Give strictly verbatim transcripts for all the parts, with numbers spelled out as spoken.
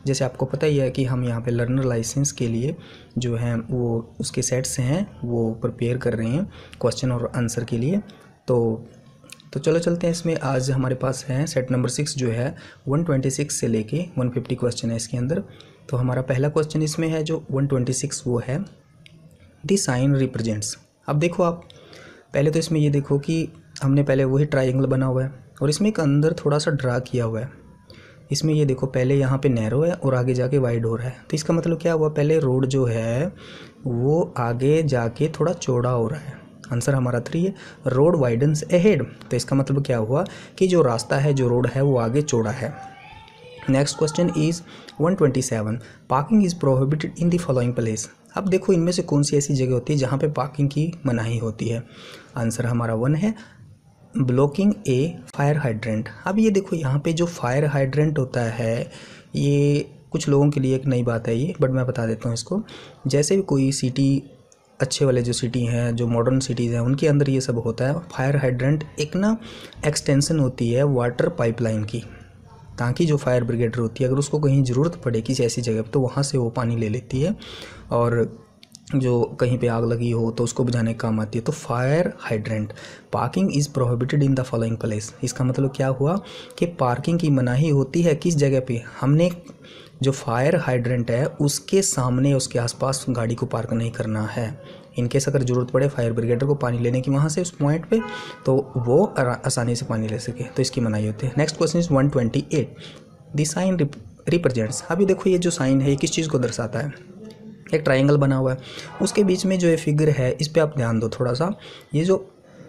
जैसे आपको पता ही है कि हम यहाँ पे लर्नर लाइसेंस के लिए जो है वो उसके सेट्स हैं वो प्रिपेयर कर रहे हैं क्वेश्चन और आंसर के लिए। तो तो चलो चलते हैं इसमें। आज हमारे पास है सेट नंबर सिक्स जो है वन ट्वेंटी सिक्स से लेके वन फिफ्टी क्वेश्चन है इसके अंदर। तो हमारा पहला क्वेश्चन इसमें है जो वन ट्वेंटी सिक्स वो है द साइन रिप्रेजेंट्स। अब देखो आप पहले तो इसमें ये देखो कि हमने पहले वही ट्राइंगल बना हुआ है और इसमें एक अंदर थोड़ा सा ड्रा किया हुआ है। इसमें ये देखो पहले यहाँ पे नैरो है और आगे जाके वाइड हो रहा है। तो इसका मतलब क्या हुआ, पहले रोड जो है वो आगे जाके थोड़ा चौड़ा हो रहा है। आंसर हमारा थ्री है, रोड वाइडन्स अहेड। तो इसका मतलब क्या हुआ कि जो रास्ता है जो रोड है वो आगे चौड़ा है। Next question is one twenty seven parking is prohibited in the following place. अब देखो इनमें से कौन सी ऐसी जगह होती है जहाँ पे पार्किंग की मनाही होती है। आंसर हमारा वन है, ब्लॉकिंग ए फायर हाइड्रेंट। अब ये देखो यहाँ पे जो फायर हाइड्रेंट होता है ये कुछ लोगों के लिए एक नई बात है ये, बट मैं बता देता हूँ इसको। जैसे भी कोई सिटी अच्छे वाले जो सिटी हैं जो मॉडर्न सिटीज़ हैं उनके अंदर ये सब होता है। फायर हाइड्रेंट एक ना एक्सटेंशन होती है वाटर पाइपलाइन की, ताकि जो फायर ब्रिगेडर होती है अगर उसको कहीं ज़रूरत पड़े किसी ऐसी जगह तो वहाँ से वो पानी ले लेती है और जो कहीं पे आग लगी हो तो उसको बुझाने का काम आती है। तो fire hydrant parking is prohibited in the following place. इसका मतलब क्या हुआ कि पार्किंग की मनाही होती है किस जगह पे, हमने जो फायर हाइड्रेंट है उसके सामने उसके आसपास गाड़ी को पार्क नहीं करना है। इनकेस अगर ज़रूरत पड़े फायर ब्रिगेडर को पानी लेने की वहाँ से उस पॉइंट पे तो वो आसानी से पानी ले सके, तो इसकी मनाही होती है। Next question is one twenty eight the sign represents. अभी देखो ये जो साइन है ये किस चीज़ को दर्शाता है, एक ट्रायंगल बना हुआ है उसके बीच में जो ये फिगर है इस पर आप ध्यान दो थोड़ा सा। ये जो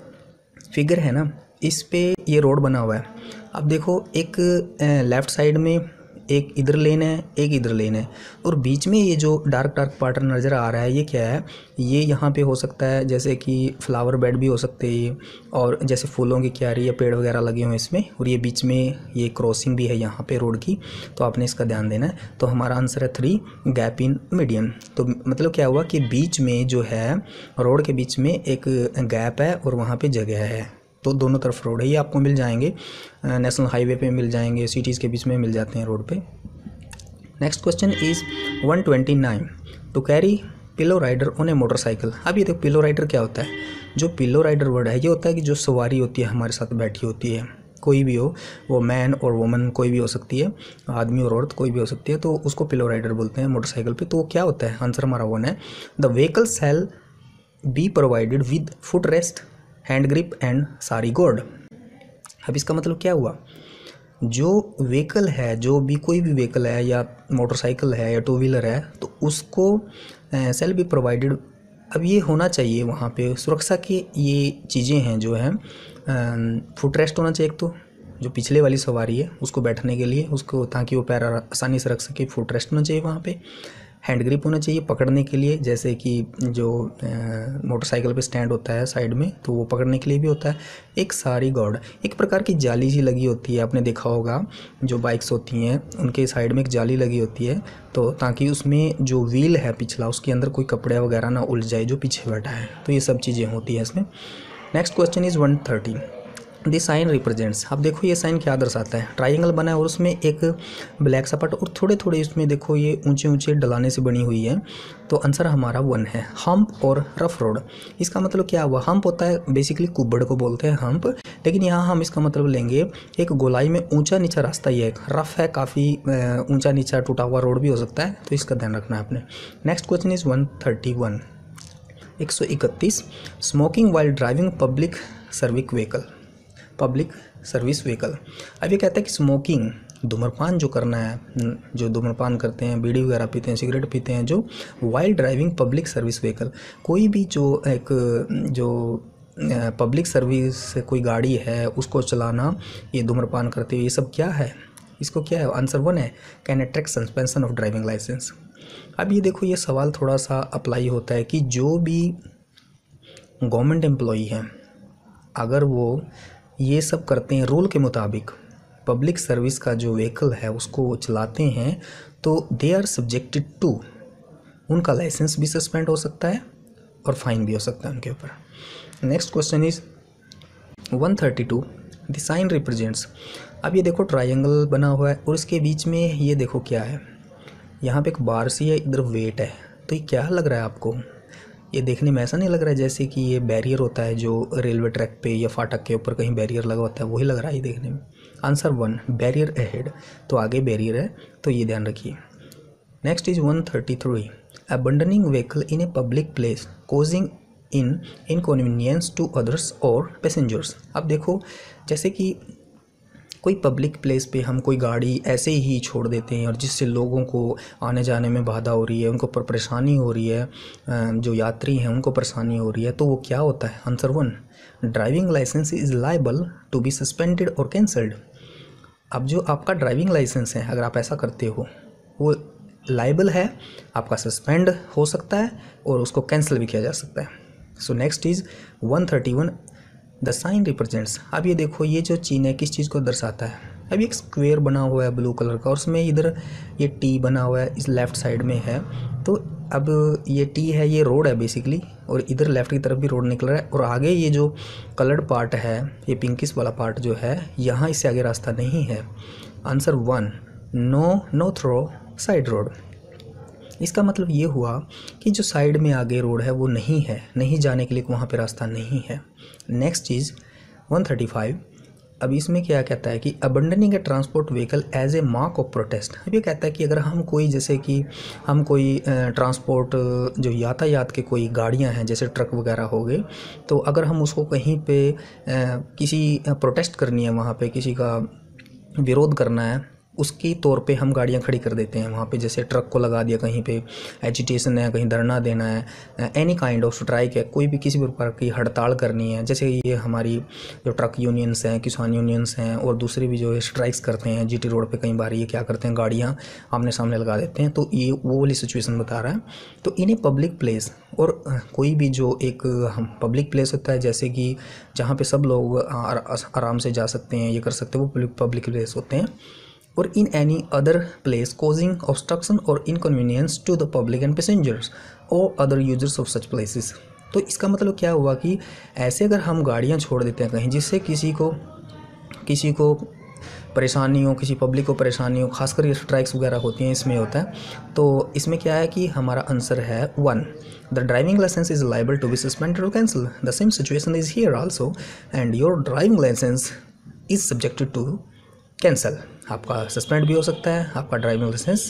फिगर है ना इस पे ये रोड बना हुआ है। अब देखो एक लेफ़्ट साइड में एक इधर लेन है एक इधर लेन है और बीच में ये जो डार्क डार्क पार्ट नज़र आ रहा है ये क्या है, ये यहाँ पे हो सकता है जैसे कि फ्लावर बेड भी हो सकते हैं ये, और जैसे फूलों की क्यारी या पेड़ वगैरह लगे हुए हैं इसमें, और ये बीच में ये क्रॉसिंग भी है यहाँ पे रोड की, तो आपने इसका ध्यान देना है। तो हमारा आंसर है थ्री, गैप इन मीडियन। तो मतलब क्या हुआ कि बीच में जो है रोड के बीच में एक गैप है और वहाँ पर जगह है, तो दोनों तरफ रोड है। ये आपको मिल जाएंगे नेशनल हाईवे पे मिल जाएंगे, सिटीज़ के बीच में मिल जाते हैं रोड पे। Next question is one twenty nine to carry pillow rider on a motorcycle. अब ये देखो पिलो राइडर क्या होता है, जो पिलो राइडर वर्ड है ये होता है कि जो सवारी होती है हमारे साथ बैठी होती है, कोई भी हो, वो मैन और वुमन कोई भी हो सकती है, आदमी और औरत कोई भी हो सकती है, तो उसको पिलो राइडर बोलते हैं मोटरसाइकिल पे। तो वो क्या होता है, आंसर हमारा वन है, the vehicle shall be provided with foot rest hand grip and sari guard. अब इसका मतलब क्या हुआ, जो व्हीकल है, जो भी कोई भी व्हीकल है या मोटरसाइकिल है या टू व्हीलर है, तो उसको सेल बी प्रोवाइडेड। अब ये होना चाहिए वहाँ पे सुरक्षा की ये चीज़ें हैं जो है, फुट रेस्ट होना चाहिए एक तो, जो पिछले वाली सवारी है उसको बैठने के लिए उसको, ताकि वो पैर आसानी से रख सके, फुट रेस्ट होना चाहिए वहाँ पे। हैंड ग्रिप होना चाहिए पकड़ने के लिए, जैसे कि जो मोटरसाइकिल पे स्टैंड होता है साइड में तो वो पकड़ने के लिए भी होता है। एक सारी गॉर्ड, एक प्रकार की जाली सी लगी होती है, आपने देखा होगा जो बाइक्स होती हैं उनके साइड में एक जाली लगी होती है, तो ताकि उसमें जो व्हील है पिछला उसके अंदर कोई कपड़े वगैरह ना उलझ जाए जो पीछे बैठा है, तो ये सब चीज़ें होती हैं इसमें। Next question is one thirty the sign represents. अब देखो ये साइन क्या दर्शाता है, ट्राइंगल बना है और उसमें एक ब्लैक सा पट और थोड़े थोड़े इसमें देखो ये ऊंचे ऊंचे ढलाने से बनी हुई है, तो आंसर हमारा वन है, हम्प और रफ रोड। इसका मतलब क्या हुआ, हम्प होता है बेसिकली कुब्बड़ को बोलते हैं हम्प, लेकिन यहाँ हम इसका मतलब लेंगे एक गोलाई में ऊंचा नीचा रास्ता, ये एक रफ है, काफ़ी ऊंचा नीचा टूटा हुआ रोड भी हो सकता है, तो इसका ध्यान रखना है आपने। Next question is one thirty one एक सौ इकतीस smoking while driving public service vehicle, public service vehicle. अब ये कहता है कि स्मोकिंग धूम्रपान जो करना है, जो धूम्रपान करते हैं, बीड़ी वगैरह पीते हैं, सिगरेट पीते हैं, जो while driving public service vehicle, कोई भी जो एक जो पब्लिक सर्विस से कोई गाड़ी है उसको चलाना ये धूम्रपान करते हुए, ये सब क्या है, इसको क्या है, आंसर वन है, can attract suspension of driving licence. अब ये देखो ये सवाल थोड़ा सा अप्लाई होता है कि जो भी गवर्नमेंट एम्प्लॉई हैं अगर वो ये सब करते हैं रूल के मुताबिक, पब्लिक सर्विस का जो व्हीकल है उसको चलाते हैं, तो दे आर सब्जेक्टेड टू, उनका लाइसेंस भी सस्पेंड हो सकता है और फाइन भी हो सकता है उनके ऊपर। Next question is one thirty two the sign represents. अब ये देखो ट्रायंगल बना हुआ है और इसके बीच में ये देखो क्या है, यहाँ पे एक बार सी है, इधर वेट है। तो ये क्या लग रहा है आपको? ये देखने में ऐसा नहीं लग रहा है जैसे कि ये बैरियर होता है जो रेलवे ट्रैक पे या फाटक के ऊपर कहीं बैरियर लगा होता है, वही लग रहा है ये देखने में। आंसर वन, बैरियर अहेड, तो आगे बैरियर है, तो ये ध्यान रखिए। Next is one thirty three, abandoning vehicle in a public place causing in inconvenience to others और पैसेंजर्स। अब देखो, जैसे कि कोई पब्लिक प्लेस पे हम कोई गाड़ी ऐसे ही छोड़ देते हैं और जिससे लोगों को आने जाने में बाधा हो रही है, उनको पर परेशानी हो रही है, जो यात्री हैं उनको परेशानी हो रही है, तो वो क्या होता है? Answer one, driving licence is liable to be suspended और कैंसल्ड। अब जो आपका ड्राइविंग लाइसेंस है, अगर आप ऐसा करते हो, वो लायबल है, आपका सस्पेंड हो सकता है और उसको कैंसिल भी किया जा सकता है। So next is one thirty one, the sign represents. अब ये देखो, ये जो चिन्ह है किस चीज़ को दर्शाता है? अब एक स्क्वायर बना हुआ है ब्लू कलर का और उसमें इधर ये टी बना हुआ है, इस लेफ़्ट साइड में है। तो अब ये टी है, ये रोड है बेसिकली, और इधर लेफ़्ट की तरफ भी रोड निकल रहा है, और आगे ये जो कलर्ड पार्ट है, ये पिंकिश वाला पार्ट जो है, यहाँ इससे आगे रास्ता नहीं है। Answer one, no no through side road. इसका मतलब ये हुआ कि जो साइड में आगे रोड है वो नहीं है, नहीं जाने के लिए वहाँ पे रास्ता नहीं है। नेक्स्ट चीज़ वन थर्टी फाइव, अब इसमें क्या कहता है कि abandoning a transport vehicle as a mark of protest. अब ये कहता है कि अगर हम कोई, जैसे कि हम कोई ट्रांसपोर्ट जो यातायात के कोई गाड़ियां हैं जैसे ट्रक वगैरह हो गए, तो अगर हम उसको कहीं पे किसी प्रोटेस्ट करनी है, वहाँ पे किसी का विरोध करना है, उसकी तौर पे हम गाड़ियाँ खड़ी कर देते हैं वहाँ पे। जैसे ट्रक को लगा दिया, कहीं पे एजिटेशन है, कहीं धरना देना है, एनी काइंड ऑफ स्ट्राइक है, कोई भी किसी भी प्रकार की हड़ताल करनी है, जैसे ये हमारी जो ट्रक यूनियंस हैं, किसान यूनियंस हैं और दूसरे भी जो स्ट्राइक्स करते हैं जीटी रोड पे, कई बार ये क्या करते हैं, गाड़ियाँ आमने सामने लगा देते हैं। तो ये वो वाली सिचुएशन बता रहा है। तो इन ए पब्लिक प्लेस, और कोई भी जो एक पब्लिक प्लेस होता है, जैसे कि जहाँ पर सब लोग आराम से जा सकते हैं, ये कर सकते हैं, वो पब्लिक प्लेस होते हैं। और in any other place causing obstruction और inconvenience to the public and passengers और other users of such places. तो इसका मतलब क्या हुआ कि ऐसे अगर हम गाड़ियाँ छोड़ देते हैं कहीं, जिससे किसी को किसी को परेशानी हो, किसी पब्लिक को परेशानी हो, खासकर ये स्ट्राइक्स वगैरह होती हैं, इसमें होता है। तो इसमें क्या है कि हमारा आंसर है one, the driving licence is liable to be suspended और cancel. The same situation is here also and your driving licence is subjected to cancel. आपका सस्पेंड भी हो सकता है, आपका ड्राइविंग लाइसेंस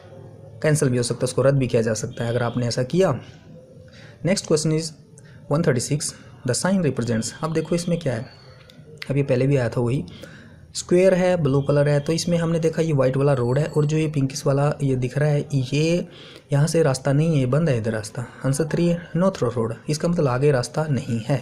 कैंसिल भी हो सकता है, उसको रद्द भी किया जा सकता है अगर आपने ऐसा किया। Next question is one thirty six, the sign represents. अब देखो इसमें क्या है, अभी पहले भी आया था वही, स्क्वायर है, ब्लू कलर है, तो इसमें हमने देखा ये वाइट वाला रोड है और जो ये पिंकिश वाला ये दिख रहा है, ये यहाँ से रास्ता नहीं है, ये बंद है इधर रास्ता। आंसर थ्री है, नो थ्रो रोड, इसका मतलब आगे रास्ता नहीं है।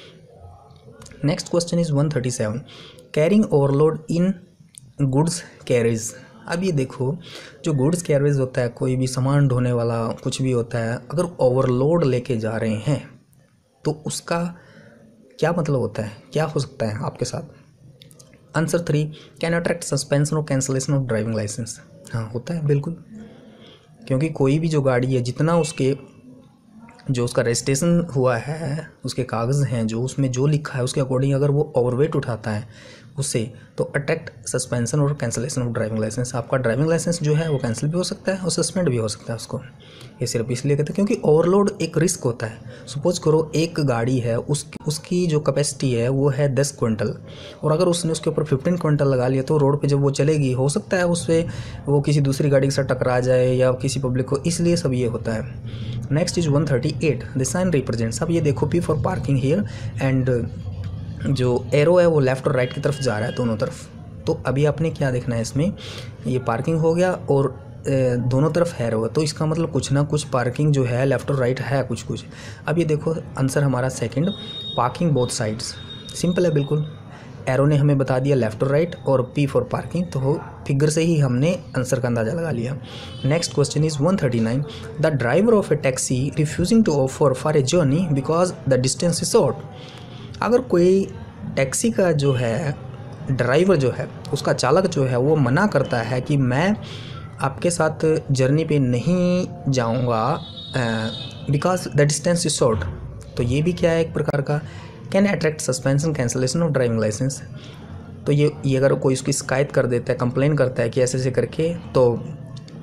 Next question is one thirty seven, carrying overload in goods carriage. अब ये देखो, जो गुड्स कैरेज होता है, कोई भी सामान ढोने वाला कुछ भी होता है, अगर ओवरलोड लेके जा रहे हैं तो उसका क्या मतलब होता है, क्या हो सकता है आपके साथ? Answer three, can attract suspension और कैंसलेशन ऑफ ड्राइविंग लाइसेंस। हाँ, होता है बिल्कुल, क्योंकि कोई भी जो गाड़ी है, जितना उसके जो उसका रजिस्ट्रेशन हुआ है, उसके कागज़ हैं, जो उसमें जो लिखा है उसके अकॉर्डिंग अगर वो ओवरवेट उठाता है उससे, तो अट्रैक्ट सस्पेंशन और कैंसलेशन ऑफ ड्राइविंग लाइसेंस। आपका ड्राइविंग लाइसेंस जो है वो कैंसिल भी हो सकता है और सस्पेंड भी हो सकता है उसको। ये सिर्फ इसलिए कहते हैं क्योंकि ओवरलोड एक रिस्क होता है। सपोज करो एक गाड़ी है, उस उसकी जो कैपेसिटी है वो है दस क्विंटल, और अगर उसने उसके ऊपर फिफ्टीन क्विंटल लगा लिया तो रोड पे जब वो चलेगी, हो सकता है उससे वो किसी दूसरी गाड़ी के साथ टकरा जाए या किसी पब्लिक को, इसलिए सब ये होता है। Next is one thirty eight, the sign represents. अब ये देखो, P for parking here, and जो एरो है वो लेफ़्ट और राइट की तरफ जा रहा है, दोनों तरफ। तो अभी आपने क्या देखना है इसमें, ये पार्किंग हो गया और दोनों तरफ एरो है, तो इसका मतलब कुछ ना कुछ पार्किंग जो है लेफ़्ट और राइट है कुछ कुछ। अब ये देखो आंसर हमारा second, parking both sides. Simple है बिल्कुल, एरो ने हमें बता दिया लेफ़्ट और राइट, और पी फॉर पार्किंग, तो फिगर से ही हमने आंसर का अंदाज़ा लगा लिया। Next question is one thirty nine, the driver of a taxi refusing to offer for a journey because the distance is short. अगर कोई टैक्सी का जो है ड्राइवर जो है, उसका चालक जो है, वो मना करता है कि मैं आपके साथ जर्नी पे नहीं जाऊंगा because the distance is short, तो ये भी क्या है एक प्रकार का, can attract suspension cancellation of driving licence. तो ये ये अगर कोई उसकी शिकायत कर देता है, कंप्लेन करता है कि ऐसे ऐसे करके, तो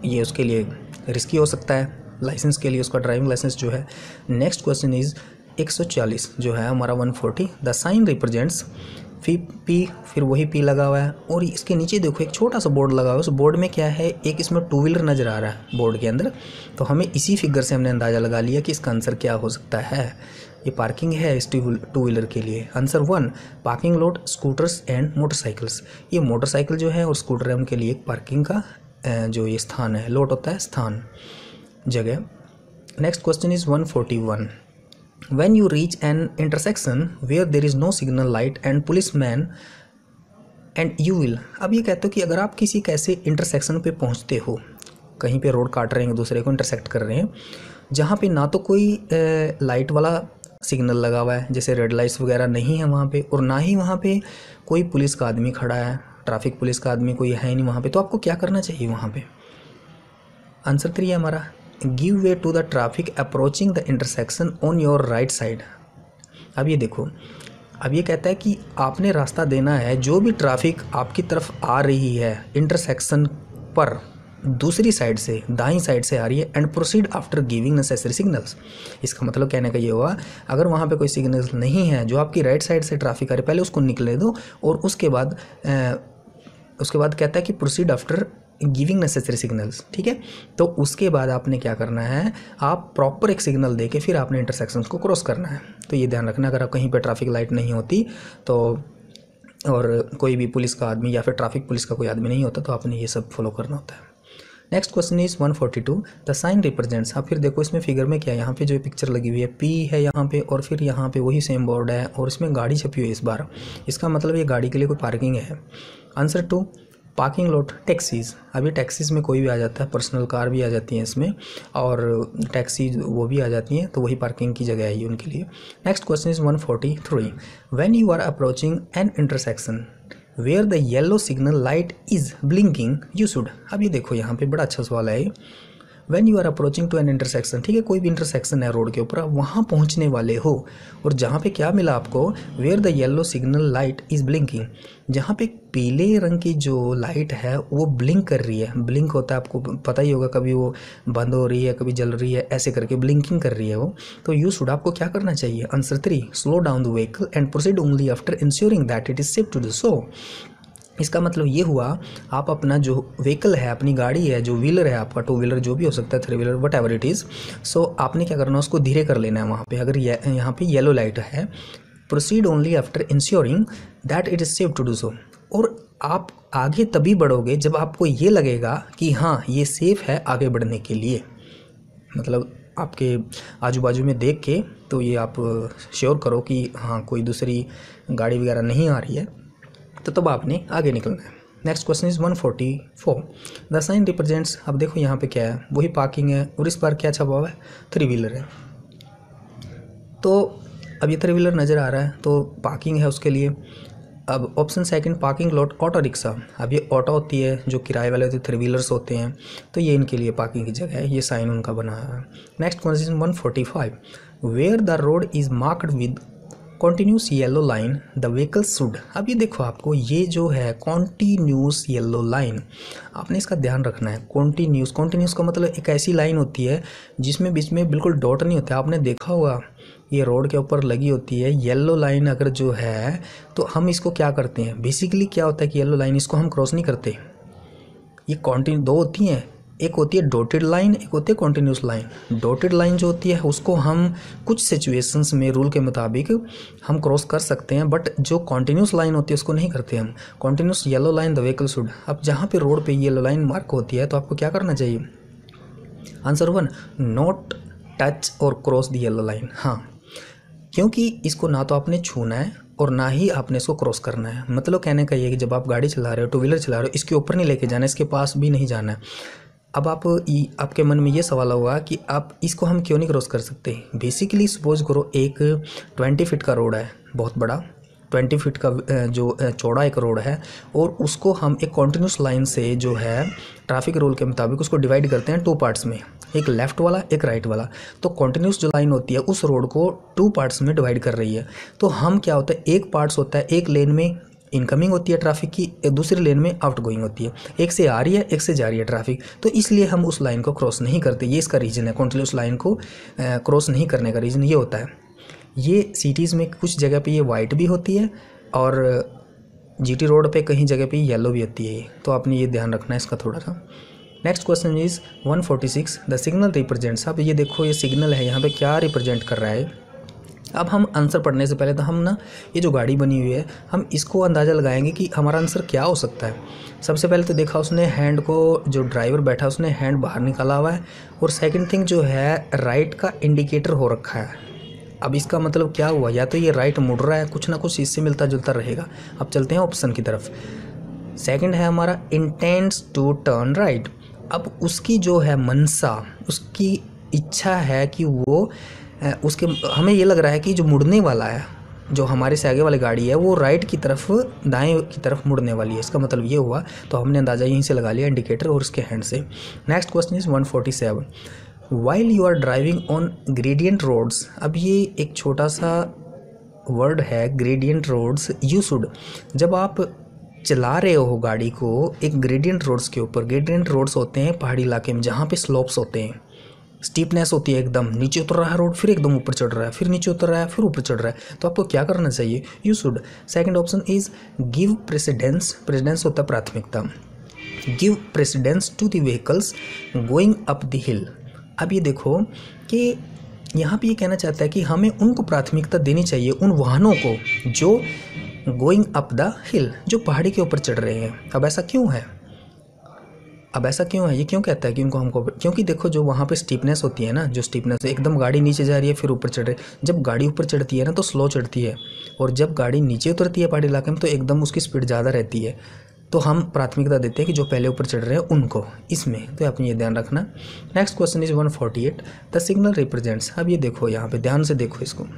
ये उसके लिए रिस्की हो सकता है लाइसेंस के लिए, उसका ड्राइविंग लाइसेंस जो है। नेक्स्ट क्वेश्चन इज़ एक सौ चालीस जो है हमारा one forty, the sign represents fee P, फिर वही पी लगा हुआ है और इसके नीचे देखो एक छोटा सा बोर्ड लगा हुआ है। उस बोर्ड में क्या है, एक इसमें टू व्हीलर नज़र आ रहा है बोर्ड के अंदर। तो हमें इसी फिगर से हमने अंदाज़ा लगा लिया कि इसका आंसर क्या हो सकता है। ये पार्किंग है इस टू व्हीलर के लिए। Answer one, parking lot scooters and motorcycles. ये मोटरसाइकिल जो है और स्कूटर है उनके लिए एक पार्किंग का जो ये स्थान है, लॉट होता है स्थान, जगह। Next question is one forty one, when you reach an intersection where there is no signal light and policeman and you will, अब ये कहते हो कि अगर आप किसी कैसे इंटरसेक्शन पे पहुंचते हो, कहीं पे रोड काट रहे हैं, दूसरे को इंटरसेक्ट कर रहे हैं, जहाँ पे ना तो कोई लाइट वाला सिग्नल लगा हुआ है, जैसे रेड लाइट्स वगैरह नहीं है वहाँ पे, और ना ही वहाँ पे कोई पुलिस का आदमी खड़ा है, ट्रैफिक पुलिस का आदमी कोई है नहीं वहाँ पे, तो आपको क्या करना चाहिए वहाँ पे। आंसर थ्री है हमारा, give way to the traffic approaching the intersection on your right side. अब ये देखो, अब ये कहता है कि आपने रास्ता देना है, जो भी ट्रैफिक आपकी तरफ आ रही है इंटरसेक्शन पर दूसरी साइड से, दाईं साइड से आ रही है, and proceed after giving necessary signals. इसका मतलब कहने का ये हुआ, अगर वहाँ पे कोई सिग्नल्स नहीं है, जो आपकी राइट साइड से ट्रैफिक आ रही है, पहले उसको निकले दो और उसके बाद ए, उसके बाद कहता है कि proceed after giving necessary signals. ठीक है, तो उसके बाद आपने क्या करना है, आप प्रॉपर एक सिग्नल दे के फिर आपने इंटरसेक्शन को क्रॉस करना है। तो ये ध्यान रखना, अगर आप कहीं पे ट्रैफिक लाइट नहीं होती तो, और कोई भी पुलिस का आदमी या फिर ट्रैफिक पुलिस का कोई आदमी नहीं होता, तो आपने ये सब फॉलो करना होता है। Next question is one forty two, the sign represents. आप फिर देखो इसमें फिगर में क्या है, यहाँ पे जो पिक्चर लगी हुई है पी है यहाँ पे, और फिर यहाँ पे वही सेम बोर्ड है और इसमें गाड़ी छपी हुई है इस बार। इसका मतलब ये गाड़ी के लिए कोई पार्किंग है। Answer two, parking lot taxis. अभी टैक्सीज़ में कोई भी आ जाता है, पर्सनल कार भी आ जाती हैं इसमें, और टैक्सी वो भी आ जाती हैं, तो वही पार्किंग की जगह है ये उनके लिए। Next question is one forty three, when you are approaching an intersection where the yellow signal light is blinking you should. अब ये देखो यहाँ पे बड़ा अच्छा सवाल है, when you are approaching to an intersection. ठीक है, कोई भी इंटरसेक्शन है रोड के ऊपर, आप वहाँ पहुँचने वाले हो, और जहाँ पे क्या मिला आपको, where the yellow signal light is blinking, जहाँ पे पीले रंग की जो लाइट है वो ब्लिंक कर रही है। ब्लिंक होता है, आपको पता ही होगा, कभी वो बंद हो रही है, कभी जल रही है, ऐसे करके ब्लिंकिंग कर रही है वो। तो यू शुड, आपको क्या करना चाहिए। Answer three, slow down the vehicle and proceed only after ensuring that it is safe to do so. इसका मतलब ये हुआ, आप अपना जो व्हीकल है, अपनी गाड़ी है, जो व्हीलर है आपका, टू व्हीलर जो भी हो सकता है, three wheeler, whatever it is, so आपने क्या करना है, उसको धीरे कर लेना है वहाँ पे। अगर ये, यहाँ पे येलो लाइट है, proceed only after ensuring that it is safe to do so. और आप आगे तभी बढ़ोगे जब आपको ये लगेगा कि हाँ ये सेफ़ है आगे बढ़ने के लिए, मतलब आपके आजू बाजू में देख के, तो ये आप श्योर करो कि हाँ कोई दूसरी गाड़ी वगैरह नहीं आ रही है, तो तब आपने आगे निकलना है। Next question is one forty four, the sign represents. अब देखो यहाँ पे क्या है, वही पार्किंग है, और इस बार क्या छपा हुआ है, थ्री व्हीलर है। तो अब ये थ्री व्हीलर नज़र आ रहा है, तो पार्किंग है उसके लिए। अब option second, parking lot auto rickshaw. अब ये ऑटो होती है, जो किराए वाले होते हैं, थ्री व्हीलर्स होते हैं, तो ये इनके लिए पार्किंग की जगह है, ये साइन उनका बना है। Next question one forty five, where the road is marked with continuous yellow line the vehicle should. अब ये देखो, आपको ये जो है कॉन्टीन्यूस येलो लाइन, आपने इसका ध्यान रखना है। कॉन्टीन्यूस, कॉन्टीन्यूस का मतलब एक ऐसी लाइन होती है जिसमें बीच में बिल्कुल डॉट नहीं होता। आपने देखा होगा ये रोड के ऊपर लगी होती है येलो लाइन, अगर जो है तो हम इसको क्या करते हैं, बेसिकली क्या होता है कि येलो लाइन, इसको हम क्रॉस नहीं करते। ये कॉन्टीन्यू दो होती हैं, एक होती है डॉटेड लाइन, एक होती है कॉन्टीन्यूस लाइन। डॉटेड लाइन जो होती है उसको हम कुछ सिचुएशंस में रूल के मुताबिक हम क्रॉस कर सकते हैं, बट जो कॉन्टीन्यूस लाइन होती है उसको नहीं करते हम। Continuous yellow line the vehicle should. अब जहाँ पे रोड पे येलो लाइन मार्क होती है तो आपको क्या करना चाहिए। आंसर वन, नॉट टच और क्रॉस द येलो लाइन। हाँ, क्योंकि इसको ना तो आपने छूना है और ना ही आपने इसको क्रॉस करना है। मतलब कहने का ये कि जब आप गाड़ी चला रहे हो, टू व्हीलर चला रहे हो, इसके ऊपर नहीं लेके जाना, इसके पास भी नहीं जाना है। अब आप आपके मन में ये सवाल हुआ कि आप इसको हम क्यों नहीं क्रॉस कर सकते। बेसिकली सपोज करो एक ट्वेंटी फीट का रोड है, बहुत बड़ा ट्वेंटी फीट का जो चौड़ा एक रोड है, और उसको हम एक कॉन्टीन्यूस लाइन से जो है ट्रैफिक रूल के मुताबिक उसको डिवाइड करते हैं टू पार्ट्स में, एक लेफ़्ट वाला एक राइट वाला। तो कॉन्टीन्यूस जो लाइन होती है उस रोड को टू पार्ट्स में डिवाइड कर रही है। तो हम क्या होता है, एक पार्ट्स होता है एक लेन में इनकमिंग होती है ट्रैफिक की, दूसरी लेन में आउटगोइंग होती है। एक से आ रही है, एक से जा रही है ट्रैफिक, तो इसलिए हम उस लाइन को क्रॉस नहीं करते। ये इसका रीज़न है, कॉन्टिन्यूस लाइन को क्रॉस नहीं करने का रीज़न ये होता है। ये सिटीज़ में कुछ जगह पे ये वाइट भी होती है और जीटी रोड पे कहीं जगह पे येलो भी होती है, तो आपने ये ध्यान रखना है इसका थोड़ा सा। Next question is one forty six, the signal represents. अब ये देखो ये सिग्नल है, यहाँ पे क्या रिप्रेजेंट कर रहा है। अब हम आंसर पढ़ने से पहले तो हम ना ये जो गाड़ी बनी हुई है हम इसको अंदाज़ा लगाएंगे कि हमारा आंसर क्या हो सकता है। सबसे पहले तो देखा उसने हैंड को, जो ड्राइवर बैठा उसने हैंड बाहर निकाला हुआ है, और सेकंड थिंग जो है राइट का इंडिकेटर हो रखा है। अब इसका मतलब क्या हुआ, या तो ये राइट मुड़ रहा है, कुछ ना कुछ इससे मिलता जुलता रहेगा। अब चलते हैं ऑप्शन की तरफ। सेकंड है हमारा इंटेंट्स टू टर्न राइट। अब उसकी जो है मनसा, उसकी इच्छा है कि वो उसके, हमें ये लग रहा है कि जो मुड़ने वाला है, जो हमारे से आगे वाली गाड़ी है वो राइट की तरफ, दाएं की तरफ मुड़ने वाली है। इसका मतलब ये हुआ, तो हमने अंदाज़ा यहीं से लगा लिया इंडिकेटर और उसके हैंड से। Next question is one forty seven, while you are driving on gradient roads. अब ये एक छोटा सा वर्ड है ग्रेडियंट रोड्स। यू शुड, जब आप चला रहे हो गाड़ी को एक ग्रेडियंट रोड्स के ऊपर, ग्रेडियंट रोड्स होते हैं पहाड़ी इलाके में जहाँ पे स्लोप्स होते हैं, स्टीपनेस होती है, एकदम नीचे उतर रहा है रोड, फिर एकदम ऊपर चढ़ रहा है, फिर नीचे उतर रहा है, फिर ऊपर चढ़ रहा है, तो आपको क्या करना चाहिए, you should. Second option is give precedence. Precedence होता है प्राथमिकता। Give precedence to the vehicles going up the hill. अब ये देखो कि यहाँ पे ये कहना चाहता है कि हमें उनको प्राथमिकता देनी चाहिए, उन वाहनों को जो गोइंग अप द हिल, जो पहाड़ी के ऊपर चढ़ रहे हैं। अब ऐसा क्यों है, अब ऐसा क्यों है, ये क्यों कहता है कि उनको हमको, क्योंकि देखो जो वहाँ पे स्टीपनेस होती है ना, जो स्टीपनेस एकदम गाड़ी नीचे जा रही है फिर ऊपर चढ़ रही है। जब गाड़ी ऊपर चढ़ती है ना तो स्लो चढ़ती है, और जब गाड़ी नीचे उतरती है पहाड़ी इलाके में तो एकदम उसकी स्पीड ज़्यादा रहती है। तो हम प्राथमिकता देते हैं कि जो पहले ऊपर चढ़ रहे हैं उनको, इसमें तो आपने ये ध्यान रखना। Next question is one forty eight, the signal represents. अब ये देखो यहाँ पे ध्यान से देखो इसको।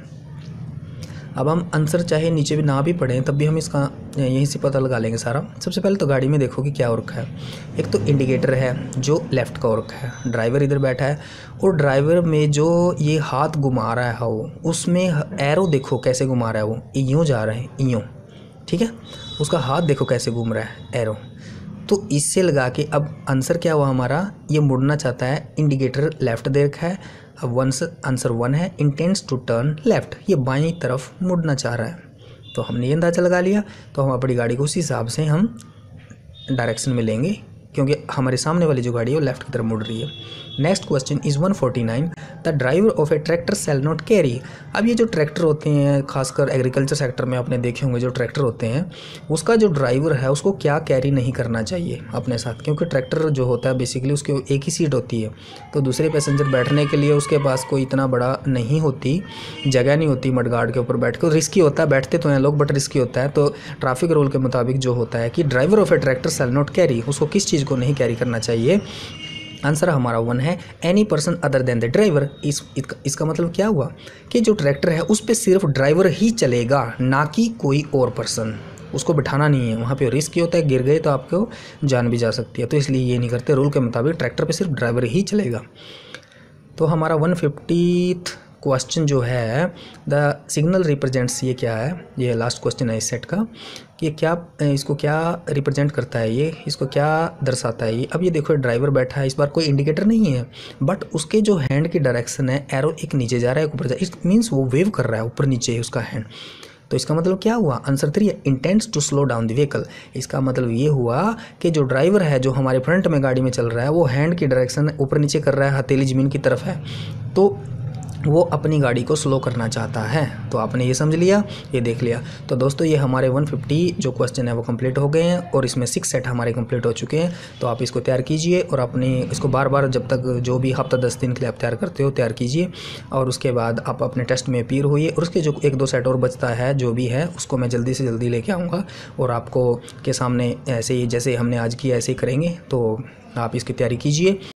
अब हम आंसर चाहे नीचे भी ना भी पढ़ें तब भी हम इसका यहीं से पता लगा लेंगे सारा। सबसे पहले तो गाड़ी में देखो कि क्या हो रखा है। एक तो इंडिकेटर है जो लेफ़्ट का हो रखा है, ड्राइवर इधर बैठा है, और ड्राइवर में जो ये हाथ घुमा रहा है वो, उसमें एरो देखो कैसे घुमा रहा है, वो यूँ जा रहा है यूँ, ठीक है, उसका हाथ देखो कैसे घूम रहा है एरो। तो इससे लगा के अब आंसर क्या हुआ हमारा, ये मुड़ना चाहता है, इंडिकेटर लेफ़्ट दे रखा है। अब वन आंसर वन है, इंटेंट्स टू टर्न लेफ़्ट, ये बाईं तरफ मुड़ना चाह रहा है। तो हमने ये अंदाज़ा लगा लिया, तो हम अपनी गाड़ी को उसी हिसाब से हम डायरेक्शन में लेंगे, क्योंकि हमारे सामने वाली जो गाड़ी है वो लेफ़्ट की तरफ मुड़ रही है। Next question is one forty nine, the driver of a tractor shall not carry. अब ये जो ट्रैक्टर होते हैं, खासकर एग्रीकल्चर सेक्टर में आपने देखे होंगे जो ट्रैक्टर होते हैं, उसका जो ड्राइवर है उसको क्या कैरी नहीं करना चाहिए अपने साथ, क्योंकि ट्रैक्टर जो होता है बेसिकली उसके एक ही सीट होती है, तो दूसरे पैसेंजर बैठने के लिए उसके पास कोई इतना बड़ा नहीं होती, जगह नहीं होती मडगार्ड के ऊपर बैठ के, रिस्की होता है, बैठते तो हैं लोग बट रिस्की होता है। तो ट्रैफिक रूल के मुताबिक जो होता है कि driver of a tractor shall not carry, उसको किस चीज़ को नहीं कैरी करना चाहिए। आंसर हमारा वन है, any person other than the driver. इस इसका मतलब क्या हुआ कि जो ट्रैक्टर है उस पर सिर्फ ड्राइवर ही चलेगा, ना कि कोई और पर्सन, उसको बिठाना नहीं है। वहाँ पे रिस्क होता है, गिर गए तो आपको जान भी जा सकती है, तो इसलिए ये नहीं करते। रूल के मुताबिक ट्रैक्टर पे सिर्फ ड्राइवर ही चलेगा। तो हमारा वन फिफ्टीथ क्वेश्चन जो है, द सिग्नल रिप्रेजेंट्स, ये क्या है, ये लास्ट क्वेश्चन है इस सेट का, कि ये क्या, इसको क्या रिप्रेजेंट करता है, ये इसको क्या दर्शाता है ये। अब ये देखो ड्राइवर बैठा है, इस बार कोई इंडिकेटर नहीं है, बट उसके जो हैंड की डायरेक्शन है, एरो एक नीचे जा रहा है एक ऊपर जा रहा है, इट मीन्स वो वेव कर रहा है, ऊपर नीचे है उसका हैंड। तो इसका मतलब क्या हुआ, आंसर थ्री है, intends to slow down the vehicle. इसका मतलब ये हुआ कि जो ड्राइवर है जो हमारे फ्रंट में गाड़ी में चल रहा है, वो हैंड की डायरेक्शन ऊपर नीचे कर रहा है, हथेली ज़मीन की तरफ है, तो वो अपनी गाड़ी को स्लो करना चाहता है। तो आपने ये समझ लिया, ये देख लिया। तो दोस्तों ये हमारे वन फिफ्टी जो क्वेश्चन है वो कंप्लीट हो गए हैं, और इसमें सिक्स सेट हमारे कंप्लीट हो चुके हैं। तो आप इसको तैयार कीजिए, और अपने इसको बार बार जब तक जो भी हफ्ता दस दिन के लिए आप तैयार करते हो तैयार कीजिए, और उसके बाद आप अपने टेस्ट में अपीयर होइए। और उसके जो एक दो सेट और बचता है जो भी है उसको मैं जल्दी से जल्दी लेके आऊँगा, और आपको के सामने ऐसे ही जैसे हमने आज किया ऐसे ही करेंगे। तो आप इसकी तैयारी कीजिए।